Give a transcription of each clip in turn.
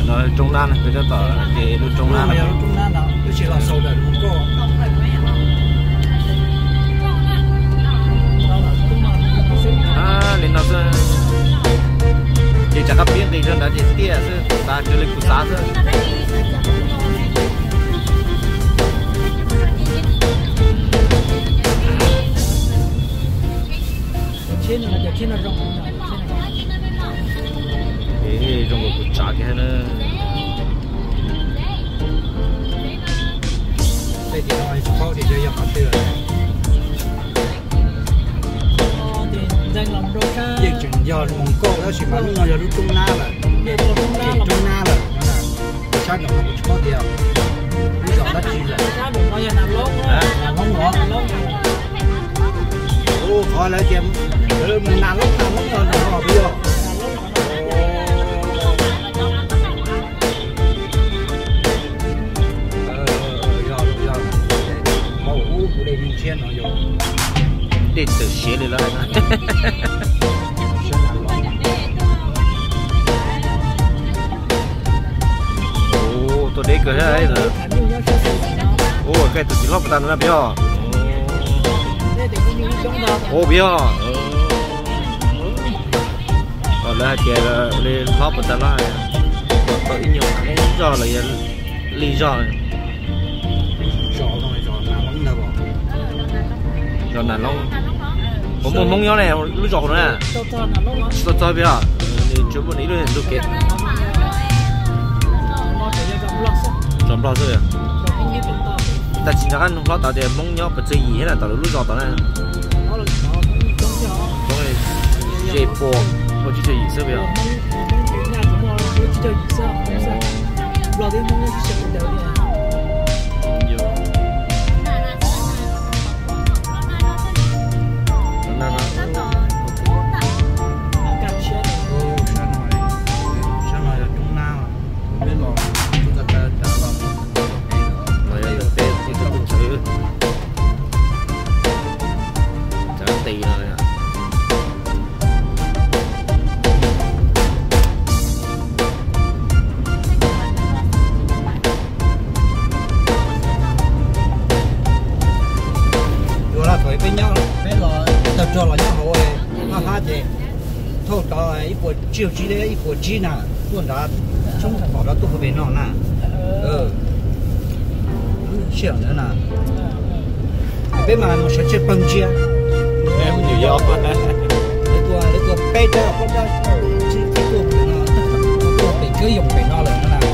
rồi trong nan này cho tỏ thì lúc trong nan này trong nan đó tôi chỉ là sầu đời không có lên nó sẽ chỉ chắc biết đi cho nó chỉ tia chứ ta chưa lên cú sát thôi trên là trên là rộng thì trong một cú sát cái nữa đây thì nói bao thì chơi học được dịch chuyển giờ mong cô đó chỉ bán nó giờ lúc trung na là trung na là chắc là không có điều bây giờ đất gì rồi làm lông ngõ ô khỏi lấy kiếm mình làm lông rồi nó bây giờ màu của đây mình chen nó rồi để tự xé lên lại ô tôi đấy cười đấy rồi ô cái tôi chỉ lót tàn nó béo ô béo còn là kia là lên lót tàn lại có ít nhiều cái do là lý do rồi là lâu có một mông nhau này lúc giọt nữa nè tôi bây giờ thì chúng mình đi luôn lúc kết chọn bao rồi à ta chỉ là ăn lót tạo để mông nhau bật gì hết là tạo lúc giọt đó này rồi dễ bỏ có chỉ chơi gì sao bây giờ cho là nhau rồi ha thì thôi đó ít buổi chiều chỉ đấy ít buổi chi nè tuần đã trong thằng bảo đó tôi phải nó nè chiều nữa nè bên mà nó sẽ chơi băng chia em nhiều gió lấy tua cây cho con ra chỉ cái tua nó để cứ dùng phải nó là nó nè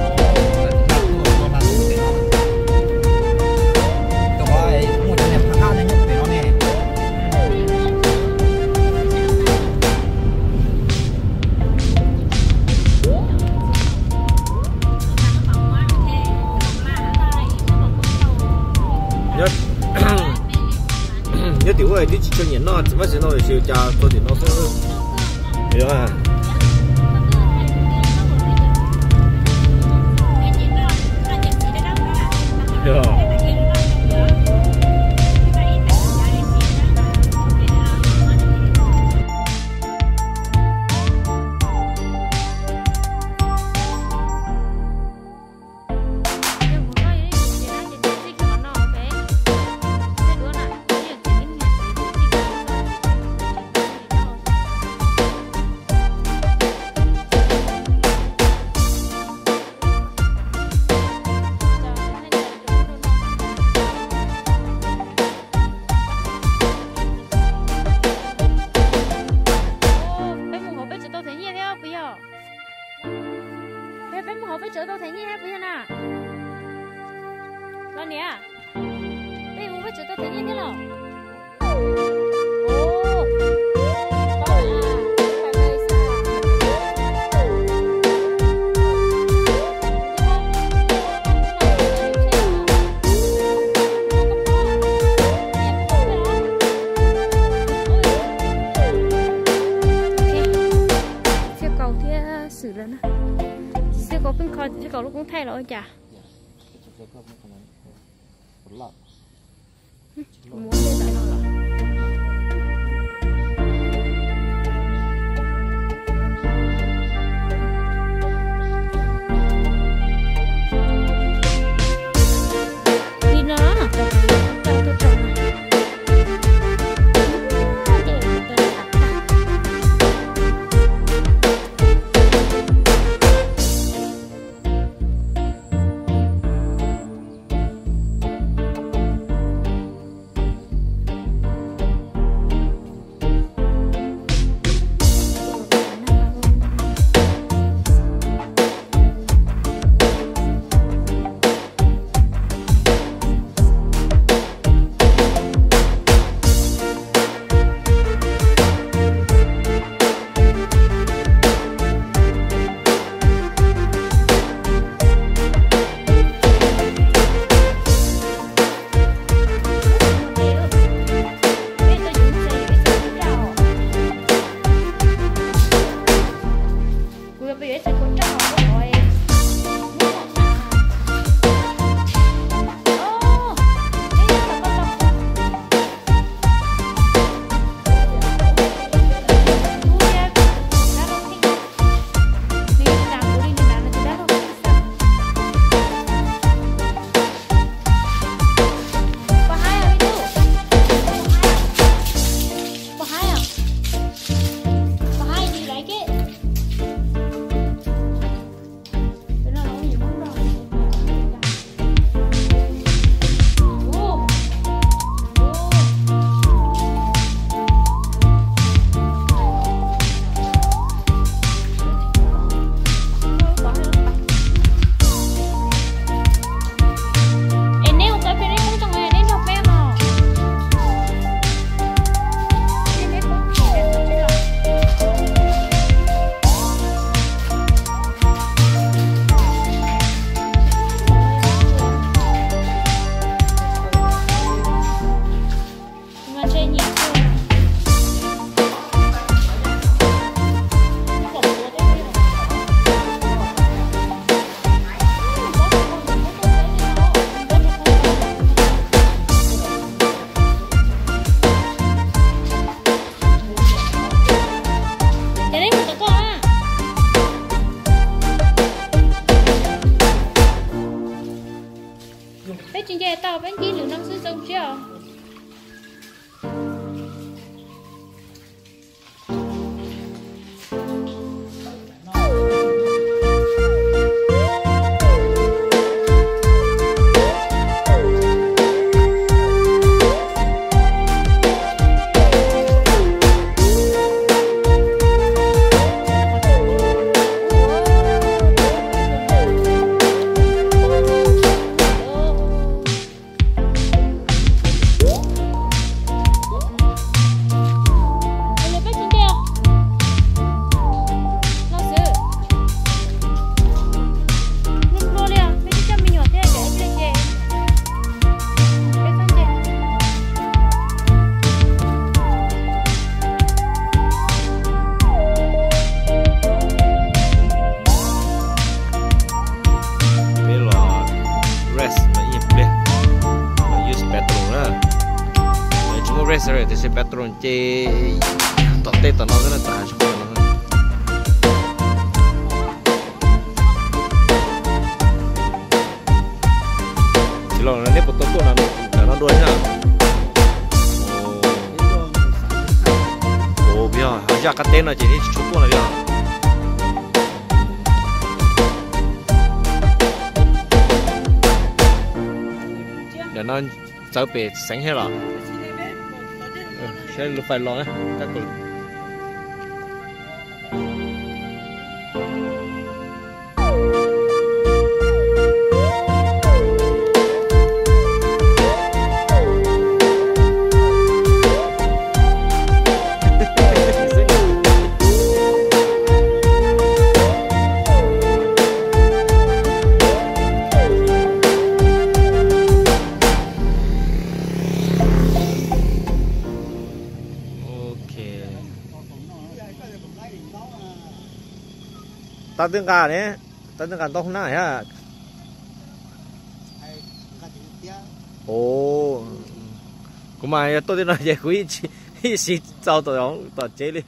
nhớ tiểu ơi đi cho nhìn nó chỉ mới sẽ nói siêu cha tôi thì nó sẽ hiểu à hiểu với chợ tôi thấy như thế bây giờ nè lần nè bây giờ với chợ tôi thấy như thế nào có bên coi thì có lúc cũng thay rồi chả muốn lên tại nào là rồi bây giờ sẽ có trò rồi. Bên trên tàu bên kia liệu năm sử dụng chưa? Rồi thì sẽ patron chế tọt tê tọt nó rất là tàn cho nó. Chỉ là nó nếp một tốc độ là nó đuôi nhá. Ồ bây giờ giờ cái tên là chỉ đi chụp con là bây giờ. Để nó trở về sáng hết rồi. Sẽ phải lo á, các cô. Ta tương cả đấy, ta tương cả to không nào hả? Ồ, cũng mà tôi tin là vậy quý chỉ trâu tụi nó tọt chế đi.